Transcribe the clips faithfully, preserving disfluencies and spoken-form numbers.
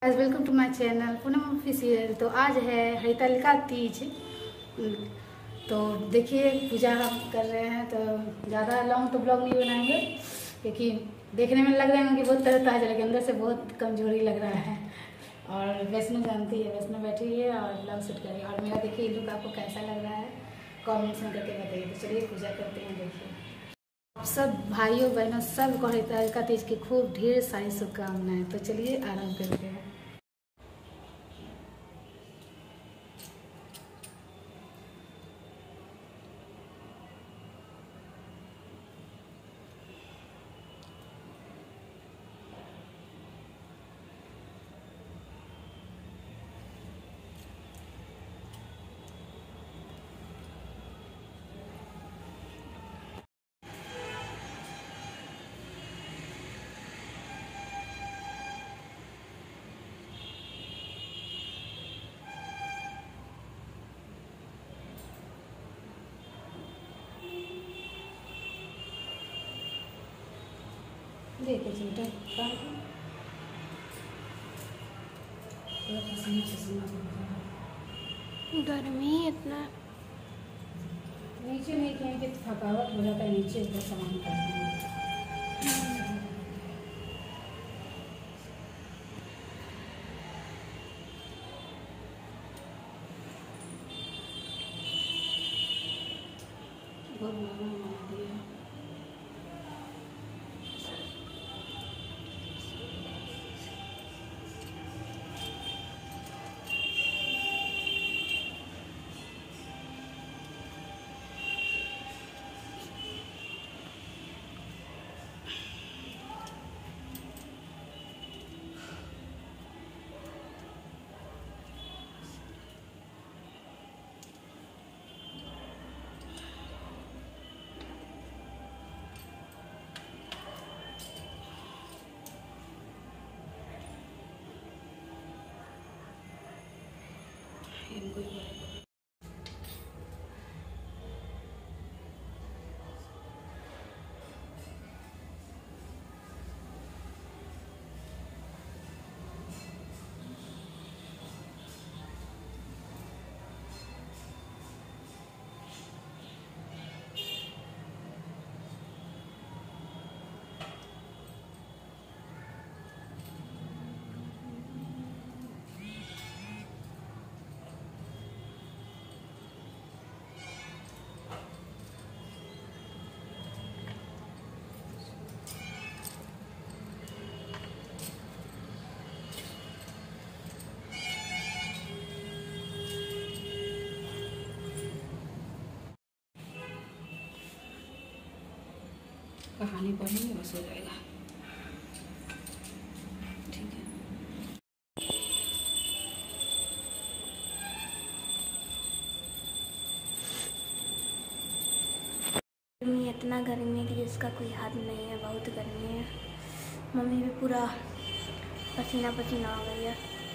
Welcome to my channel Poonam official. तो आज है हरितालिका तीज। तो देखिए पूजा हम कर रहे हैं, तो ज़्यादा लॉन्ग तो ब्लॉग नहीं बनाएंगे क्योंकि देखने में लग रहे हैं कि बहुत तरह ताजा, लेकिन अंदर से बहुत कमजोरी लग रहा है। और वैष्णो जानती है, वैष्णो बैठी है और ब्लॉग शूट कर रही है। और मेरा देखिए लुक आपको कैसा लग रहा है कमेंट्स में करके बताइए। तो चलिए पूजा करते हैं। देखिए सब भाइयों बहनों सब को हरितालिका तीज की खूब ढेर सारी शुभकामनाएं। तो चलिए आराम करते हैं। देखिए चिमटा गर्मी इतना नीचे नहीं कहेंगे तो थकावट हो जाता है, नीचे ऊपर सामान करते हैं। बहुत महंगा बना दिया। इनको ही कहानी पढ़ेंगे बस हो जाएगा। ठीक है। गर्मी इतना गर्मी है कि जिसका कोई हद नहीं है। बहुत गर्मी है। मम्मी भी पूरा पसीना पसीना हो गई है।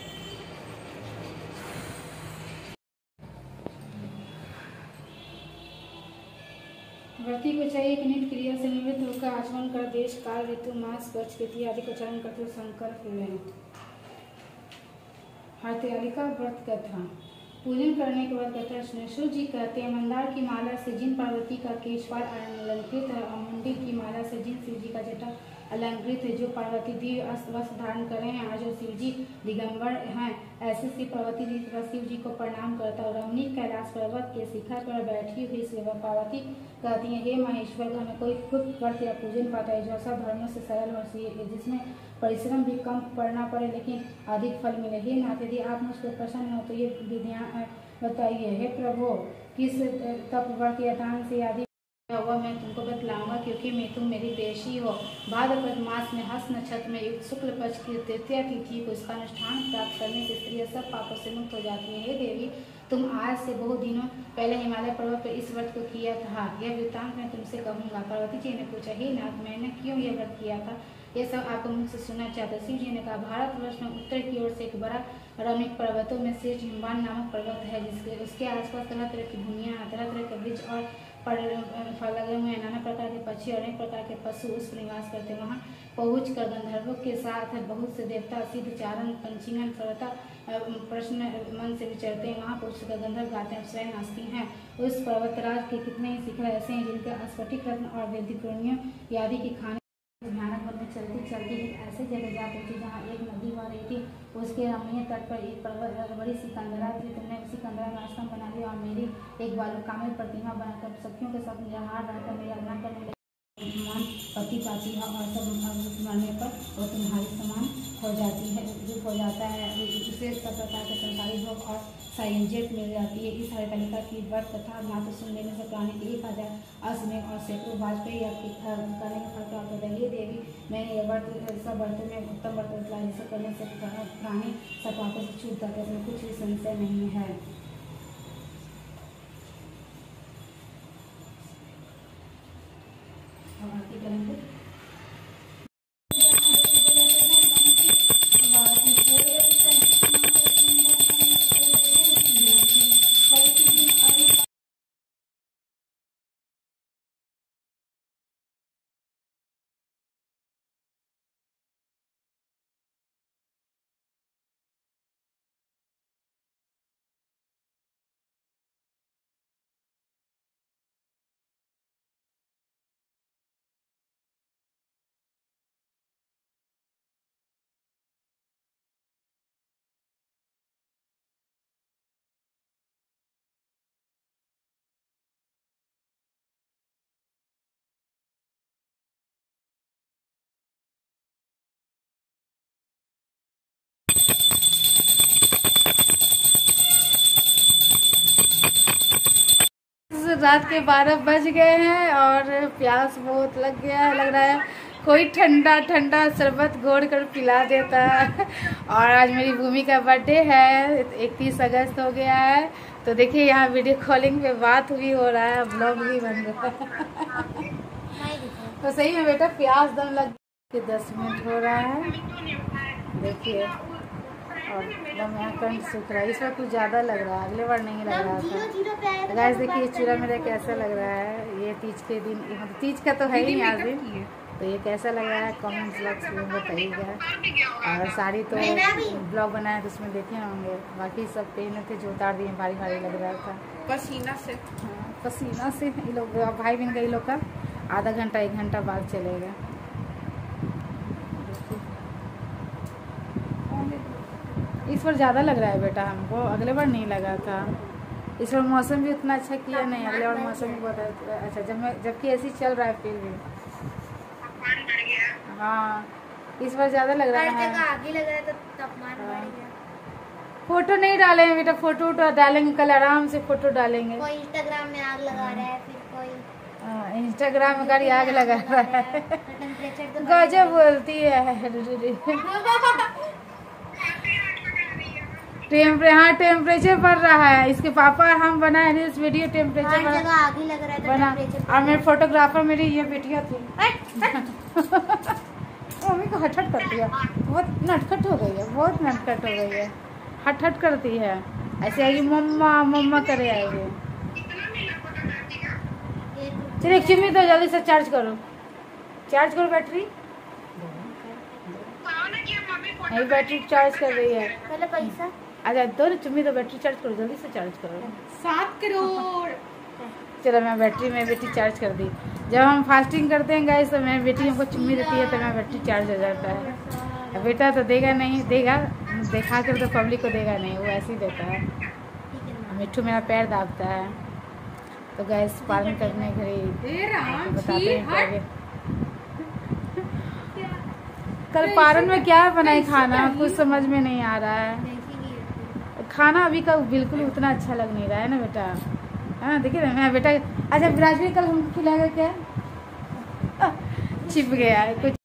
व्रती को चाहिए कि नित्य क्रिया से निवृत्त होकर आचमन कर देश काल ऋतु मास वर्ष तिथि आदि को चरण करते हुए संकल्प लें। हरितालिका व्रत कथा। पूजन करने के बाद कथा सुने। शिव जी कहते हैं, मंदार की माला से जिन पार्वती का केशवाल अलंकृत है और मुंडी की माला से जिन शिव जी का जटा अलंकृत है, जो पार्वती दिव्य वस्त्र धारण करे हैं, आज जो शिव जी दिगंबर हैं, ऐसे शिव पार्वती जी शिव जी को प्रणाम करता है। रमणी कैलाश पर्वत के शिखर पर बैठी हुई शिव पार्वती कहती है, हे महेश्वर, हमें कोई खुद व्रत या पूजन पाता है जो सब धर्मों से सरल और जिसमें परिश्रम भी कम पड़ना पड़े लेकिन अधिक फल मिले। हे नाथ, यदि आप मुझ पर प्रसन्न हो तो ये विधियाँ बताइए। हे प्रभु, किस तप व्रत या दान से आदि हुआ मैं तुमको बतलाऊंगा, क्योंकि मैं तुम मेरी पेशी हो। भाद्रपद मास में हस्त नक्षत्र में युक्त शुक्ल पक्ष की तृतीया तिथि को इसका अनुष्ठान प्राप्त करने से स्त्रियां सब पापों से मुक्त हो जाती हैं। हे देवी, तुम आज से बहुत दिनों पहले हिमालय पर्वत पर इस व्रत को किया था, यह वृत्तांत मैं तुमसे कहूँगा। पार्वती जी ने पूछा, हे नाथ, मैंने क्यों यह व्रत किया था, यह सब आपको मुझसे सुनना चाहता। शिव जी ने कहा, भारतवर्ष में उत्तर की ओर से एक बड़ा रमणीक पर्वतों में श्रेष्ठ हिमवान नामक पर्वत है, जिसके उसके आसपास तरह तरह की भूमियाँ, तरह तरह के वृक्ष और पर लगे हुए नाना प्रकार के पक्षी और अनेक प्रकार के पशु उस पर निवास करते। वहाँ पहुँच कर गंधर्वों के साथ बहुत से देवता सिद्ध चारण पंचीगण सर्वथा प्रश्न मन से विचरते हैं। वहाँ पहुँच कर गंधर्व गाते हैं, अप्सराएं नाचती हैं। उस पर्वतराज के कितने ही शिखर ऐसे हैं जिनके स्फटिक रत्न और वैदिकोणियों आदि की खाने भयानक वन में चलती चलती एक ऐसे जगह जा पहुंची जहाँ एक नदी बह रही थी। उसके रमणीय तट पर एक पर्वत बड़ी सी कंदरा थी। तुमने उसी कंदरा में आश्रम बना लिया और मेरी एक बालुकामय प्रतिमा बनाकर सखियों के साथ निराहार रहकर मेरी आराधना करने लगी। मान पति पाती है और सब मरने पर वो तुम्हारी समान हो जाती है, रूप हो जाता है। उसे सब प्रकार के संसारी भोग और संयोजक मिल जाती है। इस हरितालिका की व्रत कथा मात्र सुन लेने से प्राणी के एक हजार असमय और सैकड़ों वाजपेयी करने के फल प्राप्त होता है। ये देवी मैंने ये व्रत सब व्रतों में उत्तम व्रत बतलाया जिसे करने से प्राणी सब पापों से छूट जाते हैं। इसमें कुछ भी संशय नहीं है। करेंगे रात के बारह बज गए हैं और प्यास बहुत लग गया है। लग रहा है कोई ठंडा ठंडा शरबत घोड़ कर पिला देता है। और आज मेरी भूमि का बर्थडे है, इकतीस अगस्त हो गया है। तो देखिए यहाँ वीडियो कॉलिंग पे बात भी हो रहा है, ब्लॉग भी बन रहा है। तो सही में बेटा प्यास दम लग के दस मिनट हो रहा है। देखिए और एकदम यहाँ कंठ सूख रहा है। इस बार कुछ ज़्यादा लग रहा है, अगले बार नहीं लग रहा था। तो गाइस देखिए चूड़ा मेरा कैसा लग रहा है। ये तीज के दिन, मतलब तीज का तो है ही नहीं आज दिन, तो ये कैसा लग रहा है कमेंट्स बॉक्स में बताइएगा। और साड़ी तो ब्लॉग बनाया तो उसमें देखे होंगे, बाकी सब पहने थे जो उतार दिए, भारी भारी लग रहा था पसीना से। हाँ पसीना से। ये लोग भाई बहन का ये लोग का आधा घंटा एक घंटा बाद चलेगा। इस बार ज़्यादा लग रहा है बेटा हमको, अगले बार नहीं लगा था। इस बार मौसम भी उतना अच्छा किया नहीं, अगले बार मौसम भी बहुत अच्छा, जब मैं जबकि ऐसे ही चल रहा है फिर भी। हाँ इस बार ज़्यादा लग रहा है, आगे लग रहा है तो तापमान बढ़ गया। फोटो नहीं डाले हैं बेटा, फोटो वोटो डालेंगे कल, आराम से फोटो डालेंगे। कोई इंस्टाग्राम में आग लगा रहा है, फिर कोई इंस्टाग्राम में गाड़ी आग लगा रहा है। गजब बोलती है। टेम्परे हाँ टेम्परेचर बढ़ रहा है। इसके पापा हम बनाए रील्स वीडियो टेम्परेचर आगे लग रहा है बना। और मेरे फोटोग्राफर मेरी ये बेटिया थी। मम्मी को हट हट करती है, बहुत नटखट हो गई है, बहुत नटखट हो गई है, हट हट करती है। ऐसे आएगी मम्मा मम्मा करे आएगी। चलिए चिम्मी तो जल्दी से चार्ज करो, चार्ज करो बैटरी। नहीं बैटरी चार्ज कर रही है। पहले पैसा अच्छा दो चुम्मी तो बैटरी चार्ज करो, जल्दी से चार्ज करो। सात करोड़। चलो मैं बैटरी में बैटरी चार्ज कर दी। जब हम फास्टिंग करते हैं गाइस तो मेरी बेटी हमको चुम्मी देती है तो मेरा बैटरी चार्ज हो जाता है। बेटा तो देगा नहीं, देगा दिखा कर तो पब्लिक को देगा नहीं, वो ऐसे ही देता है। मिट्टू मेरा पैर दाबता है। तो गैस पालन करने घड़ी बताते हैं आगे। कल पारण में क्या बनाए खाना कुछ समझ में नहीं आ रहा है। खाना अभी का बिल्कुल उतना अच्छा लग नहीं रहा है ना बेटा। हाँ देखिए ना मैं बेटा। अच्छा विराज भी कल हम खिलाएगा क्या? छिप गया है कुछ।